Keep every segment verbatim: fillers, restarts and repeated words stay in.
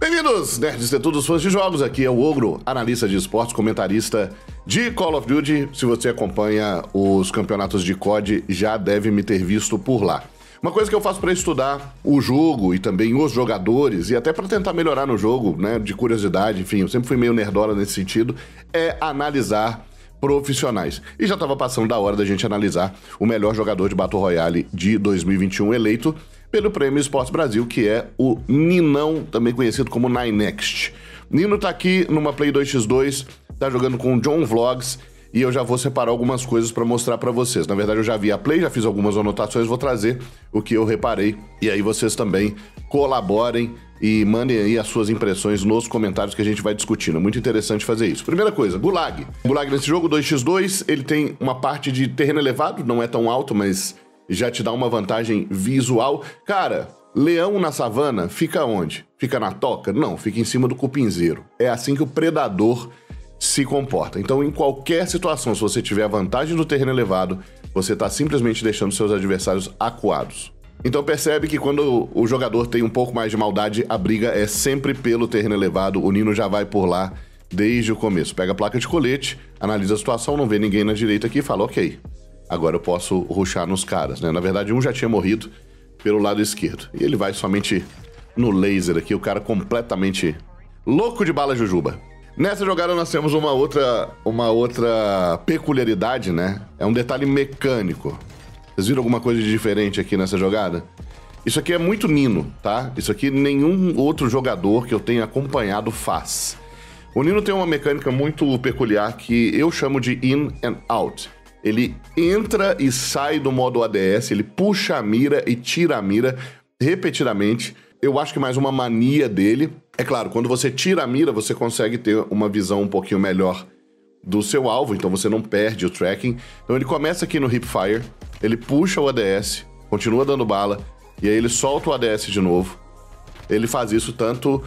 Bem-vindos, nerds de todos os fãs de jogos, aqui é o Ogro, analista de esportes, comentarista de Call of Duty. Se você acompanha os campeonatos de C O D, já deve me ter visto por lá. Uma coisa que eu faço para estudar o jogo e também os jogadores, e até para tentar melhorar no jogo, né, de curiosidade, enfim, eu sempre fui meio nerdola nesse sentido, é analisar profissionais. E já estava passando da hora da gente analisar o melhor jogador de Battle Royale de dois mil e vinte e um eleito pelo Prêmio Esportes Brasil, que é o Ninão, também conhecido como Ninext. Nino tá aqui numa Play dois por dois, tá jogando com o John Vlogs, e eu já vou separar algumas coisas para mostrar para vocês. Na verdade, eu já vi a Play, já fiz algumas anotações, vou trazer o que eu reparei, e aí vocês também colaborem e mandem aí as suas impressões nos comentários que a gente vai discutindo. Muito interessante fazer isso. Primeira coisa, Gulag. Gulag nesse jogo dois por dois, ele tem uma parte de terreno elevado, não é tão alto, mas já te dá uma vantagem visual. Cara, leão na savana fica onde? Fica na toca? Não, fica em cima do cupinzeiro. É assim que o predador se comporta. Então, em qualquer situação, se você tiver a vantagem do terreno elevado, você está simplesmente deixando seus adversários acuados. Então percebe que quando o jogador tem um pouco mais de maldade, a briga é sempre pelo terreno elevado. O Nino já vai por lá desde o começo. Pega a placa de colete, analisa a situação, não vê ninguém na direita aqui e fala, ok, agora eu posso rushar nos caras, né? Na verdade, um já tinha morrido pelo lado esquerdo. E ele vai somente no laser aqui, o cara completamente louco de bala jujuba. Nessa jogada nós temos uma outra, uma outra peculiaridade, né? É um detalhe mecânico. Vocês viram alguma coisa de diferente aqui nessa jogada? Isso aqui é muito Nino, tá? Isso aqui nenhum outro jogador que eu tenha acompanhado faz. O Nino tem uma mecânica muito peculiar que eu chamo de in and out. Ele entra e sai do modo A D S, ele puxa a mira e tira a mira repetidamente. Eu acho que mais uma mania dele. É claro, quando você tira a mira, você consegue ter uma visão um pouquinho melhor do seu alvo, então você não perde o tracking. Então ele começa aqui no hipfire, ele puxa o A D S, continua dando bala, e aí ele solta o A D S de novo. Ele faz isso tanto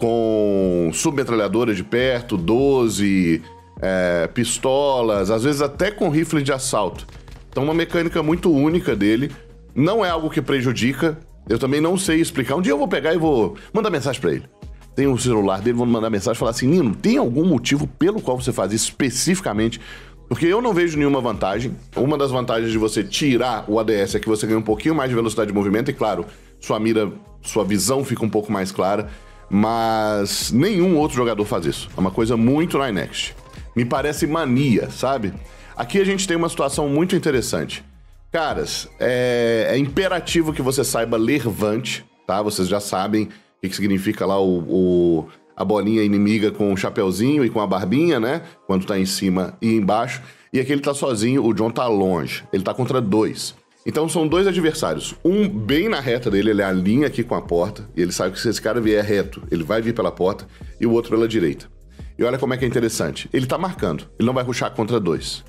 com submetralhadora de perto, doze, é, pistolas, às vezes até com rifle de assalto. Então uma mecânica muito única dele, não é algo que prejudica, eu também não sei explicar. Um dia eu vou pegar e vou mandar mensagem pra ele. Tem o celular dele, vou mandar mensagem e falar assim, Nino, tem algum motivo pelo qual você faz isso especificamente? Porque eu não vejo nenhuma vantagem. Uma das vantagens de você tirar o A D S é que você ganha um pouquinho mais de velocidade de movimento e, claro, sua mira, sua visão fica um pouco mais clara, mas nenhum outro jogador faz isso. É uma coisa muito Ninext. Me parece mania, sabe? Aqui a gente tem uma situação muito interessante. Caras, é, é imperativo que você saiba ler Vant, tá? Vocês já sabem o que significa lá o, o, a bolinha inimiga com o chapeuzinho e com a barbinha, né? Quando tá em cima e embaixo. E aqui ele tá sozinho, o John tá longe. Ele tá contra dois. Então são dois adversários. Um bem na reta dele, ele alinha aqui com a porta. E ele sabe que se esse cara vier reto, ele vai vir pela porta. E o outro pela direita. E olha como é que é interessante. Ele tá marcando. Ele não vai rushar contra dois.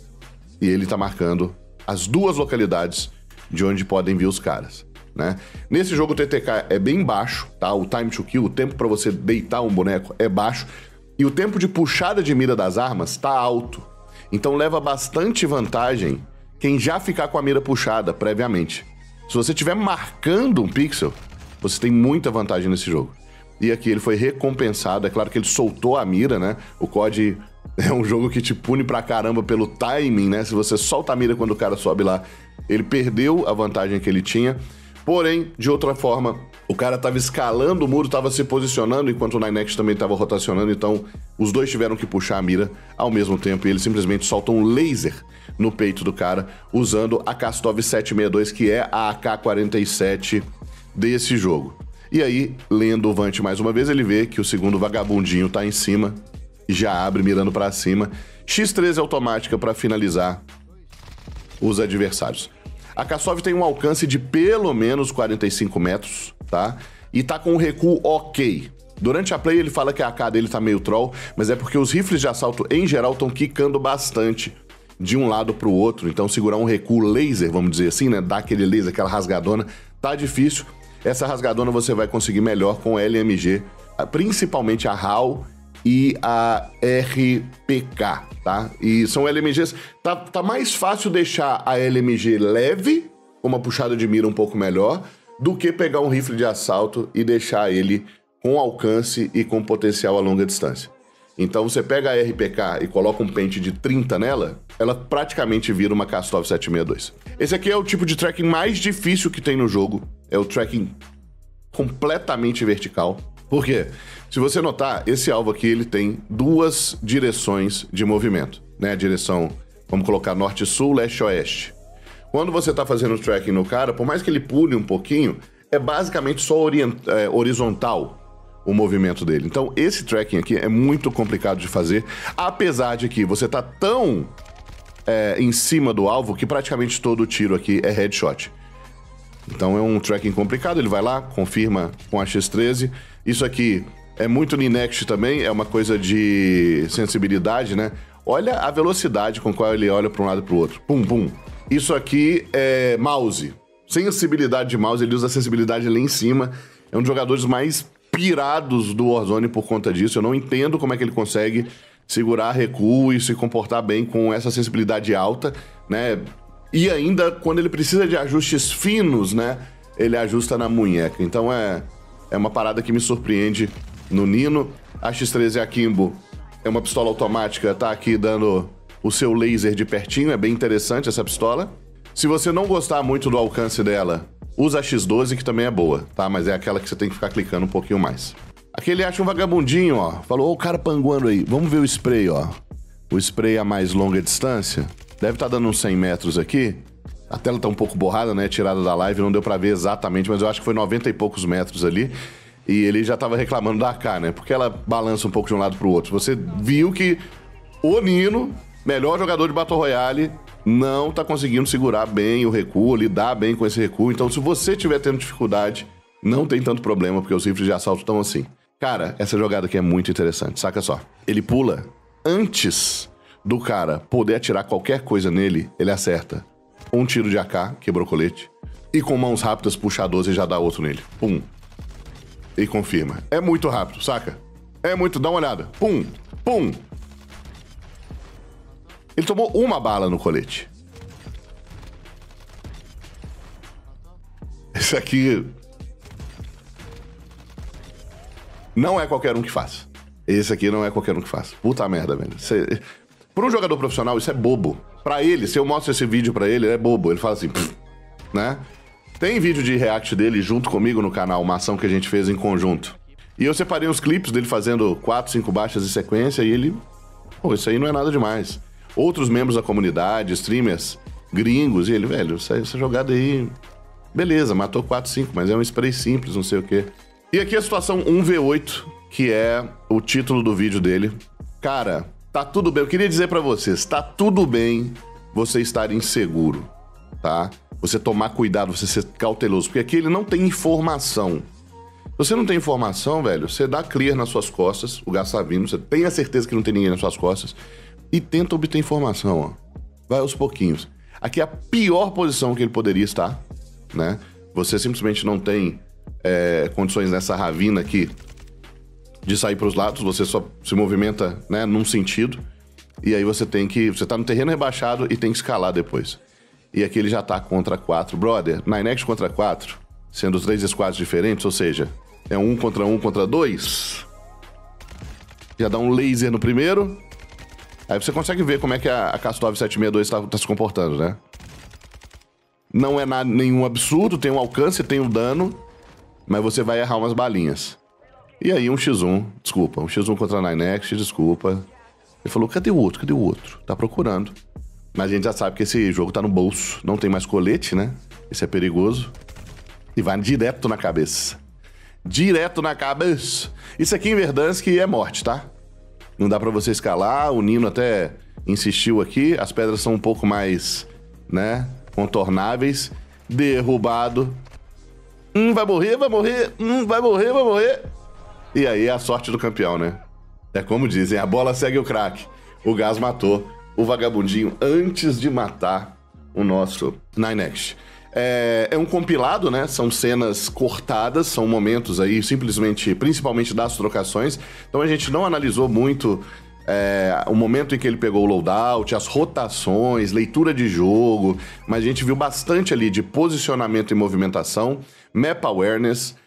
E ele tá marcando as duas localidades de onde podem vir os caras, né? Nesse jogo o T T K é bem baixo, tá? O time to kill, o tempo para você deitar um boneco é baixo e o tempo de puxada de mira das armas tá alto. Então leva bastante vantagem quem já ficar com a mira puxada previamente. Se você estiver marcando um pixel, você tem muita vantagem nesse jogo. E aqui ele foi recompensado, é claro que ele soltou a mira, né? O C O D é um jogo que te pune pra caramba pelo timing, né? Se você solta a mira quando o cara sobe lá, ele perdeu a vantagem que ele tinha. Porém, de outra forma, o cara tava escalando o muro, tava se posicionando, enquanto o Ninext também tava rotacionando, então os dois tiveram que puxar a mira ao mesmo tempo e ele simplesmente solta um laser no peito do cara, usando a Kastov sete sessenta e dois, que é a A K quarenta e sete desse jogo. E aí, lendo o Vant mais uma vez, ele vê que o segundo vagabundinho tá em cima e já abre mirando pra cima. X treze automática pra finalizar os adversários. A Kastov tem um alcance de pelo menos quarenta e cinco metros, tá? E tá com um recuo ok. Durante a play ele fala que a A K dele tá meio troll, mas é porque os rifles de assalto em geral estão quicando bastante de um lado pro outro. Então segurar um recuo laser, vamos dizer assim, né? Dar aquele laser, aquela rasgadona, tá difícil. Essa rasgadona você vai conseguir melhor com L M G, principalmente a HAL e a R P K, tá? E são L M Gs... Tá, tá mais fácil deixar a L M G leve, com uma puxada de mira um pouco melhor, do que pegar um rifle de assalto e deixar ele com alcance e com potencial a longa distância. Então você pega a R P K e coloca um pente de trinta nela, ela praticamente vira uma Kastov sete sessenta e dois. Esse aqui é o tipo de tracking mais difícil que tem no jogo, é o tracking completamente vertical. Por quê? Se você notar, esse alvo aqui ele tem duas direções de movimento, né? A direção, vamos colocar norte-sul, leste-oeste. Quando você está fazendo o tracking no cara, por mais que ele pule um pouquinho, é basicamente só orient... é, horizontal o movimento dele. Então, esse tracking aqui é muito complicado de fazer, apesar de que você tá tão é, em cima do alvo que praticamente todo tiro aqui é headshot. Então é um tracking complicado, ele vai lá, confirma com a X treze. Isso aqui é muito Ninext também, é uma coisa de sensibilidade, né? Olha a velocidade com qual ele olha para um lado e para o outro. Pum, pum. Isso aqui é mouse. Sensibilidade de mouse, ele usa a sensibilidade lá em cima. É um dos jogadores mais pirados do Warzone por conta disso. Eu não entendo como é que ele consegue segurar recuo e se comportar bem com essa sensibilidade alta, né? E ainda, quando ele precisa de ajustes finos, né? Ele ajusta na munheca. Então é, é uma parada que me surpreende no Nino. A X treze Akimbo é uma pistola automática, tá aqui dando o seu laser de pertinho. É bem interessante essa pistola. Se você não gostar muito do alcance dela, usa a X doze, que também é boa, tá? Mas é aquela que você tem que ficar clicando um pouquinho mais. Aqui ele acha um vagabundinho, ó. Falou, ó, o cara panguando aí. Vamos ver o spray, ó. O spray a mais longa distância. Deve estar dando uns cem metros aqui. A tela tá um pouco borrada, né? Tirada da live, não deu pra ver exatamente, mas eu acho que foi noventa e poucos metros ali. E ele já tava reclamando da A K, né? Porque ela balança um pouco de um lado pro outro. Você viu que o Nino, melhor jogador de Battle Royale, não tá conseguindo segurar bem o recuo, lidar bem com esse recuo. Então, se você tiver tendo dificuldade, não tem tanto problema, porque os rifles de assalto estão assim. Cara, essa jogada aqui é muito interessante, saca só. Ele pula antes do cara poder atirar qualquer coisa nele, ele acerta um tiro de A K, quebrou o colete, e com mãos rápidas puxa a doze e já dá outro nele. Pum. E confirma. É muito rápido, saca? É muito, dá uma olhada. Pum, pum. Ele tomou uma bala no colete. Esse aqui não é qualquer um que faz. Esse aqui não é qualquer um que faz. Puta merda, velho. Cê... Para um jogador profissional, isso é bobo. Pra ele, se eu mostro esse vídeo pra ele, é bobo. Ele fala assim, pff, né? Tem vídeo de react dele junto comigo no canal, uma ação que a gente fez em conjunto. E eu separei uns clipes dele fazendo quatro, cinco baixas em sequência e ele... Pô, isso aí não é nada demais. Outros membros da comunidade, streamers gringos, e ele, velho, essa, essa jogada aí... Beleza, matou quatro, cinco, mas é um spray simples, não sei o quê. E aqui a situação um v oito, que é o título do vídeo dele. Cara... Tá tudo bem, eu queria dizer pra vocês, tá tudo bem você estar inseguro, tá? Você tomar cuidado, você ser cauteloso, porque aqui ele não tem informação. Se você não tem informação, velho, você dá clear nas suas costas, o gás tá vindo, você tem a certeza que não tem ninguém nas suas costas, e tenta obter informação, ó. Vai aos pouquinhos. Aqui é a pior posição que ele poderia estar, né? Você simplesmente não tem é, condições nessa ravina aqui de sair para os lados, você só se movimenta, né, num sentido, e aí você tem que... Você tá no terreno rebaixado e tem que escalar depois. E aqui ele já tá contra quatro. Brother, Ninext contra quatro, sendo três squads diferentes, ou seja, é um contra um contra dois. Já dá um laser no primeiro. Aí você consegue ver como é que a, a Kastov sete sessenta e dois tá, tá se comportando, né? Não é nada, nenhum absurdo, tem um alcance, tem um dano, mas você vai errar umas balinhas. E aí um xis um, desculpa, um xis um contra a Ninext, desculpa. Ele falou, cadê o outro? Cadê o outro? Tá procurando. Mas a gente já sabe que esse jogo tá no bolso. Não tem mais colete, né? Isso é perigoso. E vai direto na cabeça. Direto na cabeça. Isso aqui em Verdansk é morte, tá? Não dá pra você escalar. O Nino até insistiu aqui. As pedras são um pouco mais, né, contornáveis. Derrubado. Hum, vai morrer, vai morrer. Hum, vai morrer, vai morrer. E aí é a sorte do campeão, né? É como dizem, a bola segue o craque. O gás matou o vagabundinho antes de matar o nosso Ninext. É, é um compilado, né? São cenas cortadas, são momentos aí simplesmente, principalmente das trocações. Então a gente não analisou muito é, o momento em que ele pegou o loadout, as rotações, leitura de jogo, mas a gente viu bastante ali de posicionamento e movimentação, map awareness,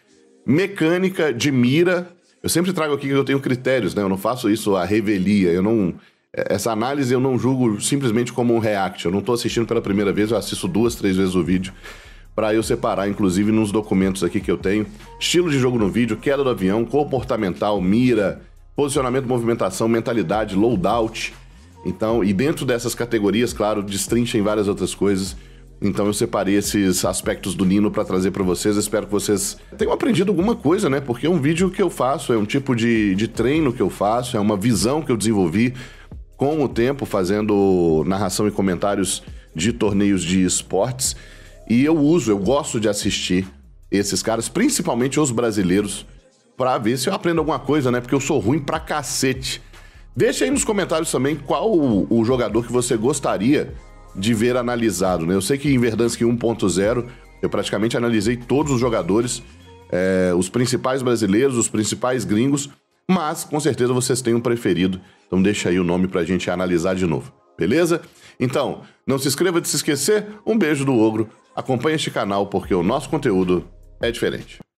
mecânica de mira. Eu sempre trago aqui que eu tenho critérios, né? Eu não faço isso à revelia, eu não... Essa análise eu não julgo simplesmente como um react. Eu não estou assistindo pela primeira vez, eu assisto duas, três vezes o vídeo para eu separar, inclusive, nos documentos aqui que eu tenho. Estilo de jogo no vídeo, queda do avião, comportamental, mira, posicionamento, movimentação, mentalidade, loadout. Então, e dentro dessas categorias, claro, destrincha em várias outras coisas. Então eu separei esses aspectos do Nino para trazer para vocês. Espero que vocês tenham aprendido alguma coisa, né? Porque é um vídeo que eu faço, é um tipo de, de treino que eu faço, é uma visão que eu desenvolvi com o tempo, fazendo narração e comentários de torneios de esportes. E eu uso, eu gosto de assistir esses caras, principalmente os brasileiros, pra ver se eu aprendo alguma coisa, né? Porque eu sou ruim pra cacete. Deixa aí nos comentários também qual o, o jogador que você gostaria de ver analisado, né? Eu sei que em Verdansk um ponto zero eu praticamente analisei todos os jogadores, é, os principais brasileiros, os principais gringos, mas com certeza vocês têm um preferido. Então deixa aí o nome pra gente analisar de novo, beleza? Então, não se inscreva de se esquecer. Um beijo do Ogro. Acompanhe este canal porque o nosso conteúdo é diferente.